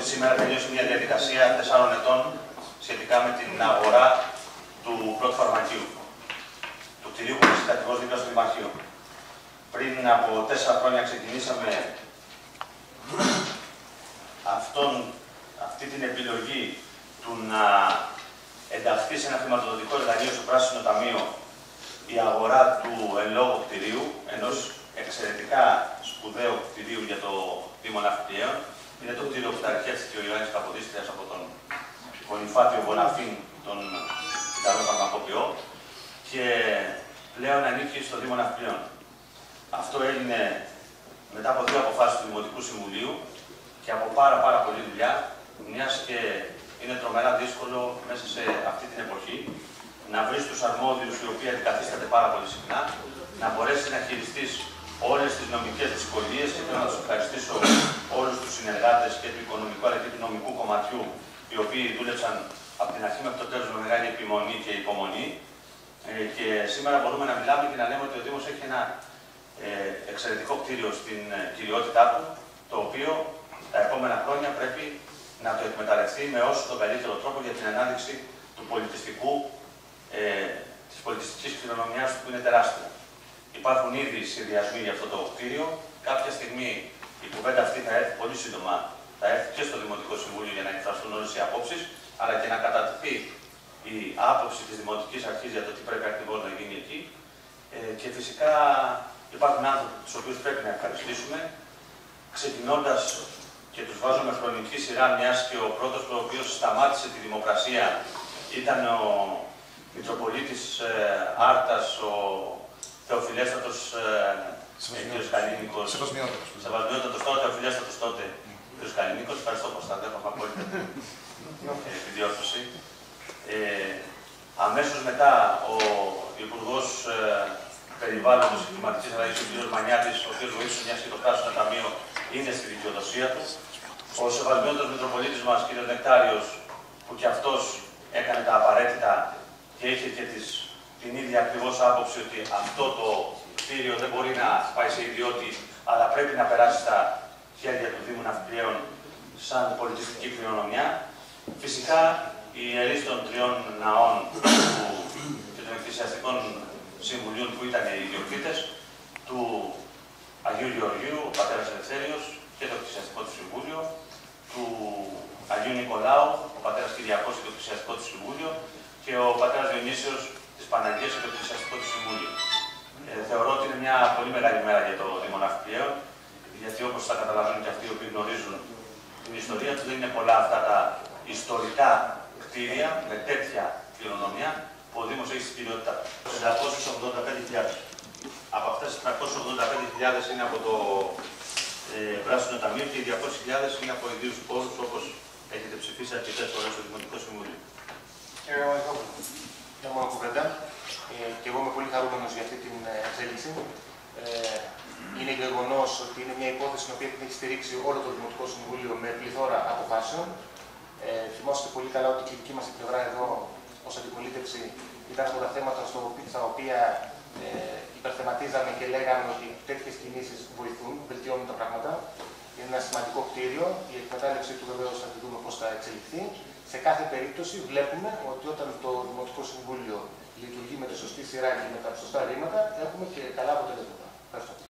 ότι σήμερα τελείωσε μια διαδικασία 4 ετών σχετικά με την αγορά του πρώτου φαρμακείου. Του κτηρίου που βρίσκεται ακριβώς δίπλα στο Δημαρχείο. Πριν από 4 χρόνια ξεκινήσαμε αυτή την επιλογή του να ενταχθεί σε ένα χρηματοδοτικό εργαλείο στο Πράσινο Ταμείο η αγορά του εν λόγω κτηρίου, ενός εξαιρετικά σπουδαίου κτηρίου για το Δήμο Ναυπλιαίων. Είναι το κτίριο που τα αρχιεύτηκε ο Ιωάννης Καποδίστριας από τον Βονιφάτιο Βοναφίν, τον Ιταλό φαρμακοποιό, και πλέον ανήκει στο Δήμο Ναυπλιαίων. Αυτό έγινε μετά από 2 αποφάσεις του Δημοτικού Συμβουλίου και από πάρα πολλή δουλειά, μιας και είναι τρομερά δύσκολο μέσα σε αυτή την εποχή να βρεις τους αρμόδιους, οι οποίοι αντικαθίσταται πάρα πολύ συχνά, να μπορέσεις να χειριστείς όλες τις νομικές δυσκολίες, και θέλω να τους ευχαριστήσω όλους τους συνεργάτες και του οικονομικού αλλά και του νομικού κομματιού, οι οποίοι δούλεψαν από την αρχή μέχρι το τέλος με μεγάλη επιμονή και υπομονή. Και σήμερα μπορούμε να μιλάμε και να λέμε ότι ο Δήμος έχει ένα εξαιρετικό κτίριο στην κυριότητά του, το οποίο τα επόμενα χρόνια πρέπει να το εκμεταλλευτεί με όσο τον καλύτερο τρόπο για την ανάδειξη του πολιτιστικού, της πολιτιστικής κληρονομιάς που είναι τεράστια. Υπάρχουν ήδη σχεδιασμοί για αυτό το κτίριο. Κάποια στιγμή η κουβέντα αυτή θα έρθει πολύ σύντομα, θα έρθει και στο Δημοτικό Συμβούλιο για να εκφραστούν όλες οι απόψεις, αλλά και να κατατεθεί η άποψη της Δημοτικής Αρχής για το τι πρέπει ακριβώς να γίνει εκεί. Και φυσικά υπάρχουν άνθρωποι τους οποίους πρέπει να ευχαριστήσουμε, ξεκινώντας και τους βάζω με χρονική σειρά, μιας και ο πρώτος ο οποίος σταμάτησε τη δημοκρασία ήταν ο Μητροπολίτης Άρτας, ο Θεοφιλέστατος κ. Καλίνικος. Σεβασμιότατος τότε, Θεοφιλέστατος τότε κ. Καλίνικος. Ευχαριστώ Κωνσταντέ, έχω απόλυτα τη διόρθωση. Αμέσως μετά ο Υπουργός Περιβάλλοντος και Κλιματικής Αλλαγής, ο κ. Μανιάτης, ο οποίος βοήθησε μιας και το Πράσινο Ταμείο είναι στη δικαιοδοσία του. Ο σεβασμιότατος Μητροπολίτης μας, κ. Νεκτάριος, που και αυτός έκανε τα απαραίτητα και είχε και την ίδια ακριβώς άποψη ότι αυτό το κτίριο δεν μπορεί να πάει σε ιδιώτη, αλλά πρέπει να περάσει στα χέρια του Δήμου Ναυπλιαίων σαν πολιτιστική κληρονομιά. Φυσικά οι ιερείς των 3 ναών και των εκκλησιαστικών συμβουλίων που ήταν οι ιδιοκτήτες, του Αγίου Γεωργίου, ο πατέρας Ελευθέριος και το εκκλησιαστικό του συμβούλιο, του Αγίου Νικολάου, ο πατέρας Κυριακός και το εκκλησιαστικό του συμβούλιο, και ο πατέρας Διονύσιος της Παναγίας και το εκκλησιαστικό του συμβούλιο. Θεωρώ ότι είναι μια πολύ μεγάλη μέρα για το Δήμο Ναυπλιαίων, γιατί όπως θα καταλαβαίνουν και αυτοί οι οποίοι γνωρίζουν την ιστορία του, δεν είναι πολλά αυτά τα ιστορικά κτίρια με τέτοια κληρονομιά που ο Δήμος έχει στην κυριότητά του. 385.000. Από αυτές τις 385.000 είναι από το Πράσινο Ταμείο και οι 200.000 είναι από ιδίους πόρους, όπως έχετε ψηφίσει αρκετές φορές στο Δημοτικό Συμβούλιο. Μια μόνο κουβέντα. Και εγώ είμαι πολύ χαρούμενος για αυτή την εξέλιξη. Είναι γεγονός ότι είναι μια υπόθεση την οποία έχει στηρίξει όλο το Δημοτικό Συμβούλιο με πληθώρα αποφάσεων. Θυμάστε πολύ καλά ότι η δική μας πλευρά εδώ ως αντιπολίτευση ήταν από τα θέματα στα οποία υπερθεματίζαμε και λέγαμε ότι τέτοιες κινήσεις βοηθούν, βελτιώνουν τα πράγματα. Είναι ένα σημαντικό κτίριο. Η εκμετάλλευσή του βεβαίως θα τη δούμε πώς θα εξελιχθεί. Σε κάθε περίπτωση βλέπουμε ότι όταν το Δημοτικό Συμβούλιο λειτουργεί με τη σωστή σειρά και με τα σωστά βήματα, έχουμε και καλά αποτελέσματα. Ευχαριστώ.